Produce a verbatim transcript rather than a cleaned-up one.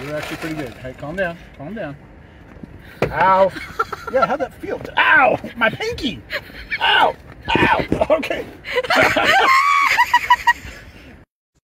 You're actually pretty good. Hey, calm down. Calm down. Ow. Yeah, how'd that feel? Ow! My pinky! Ow! Ow! Okay.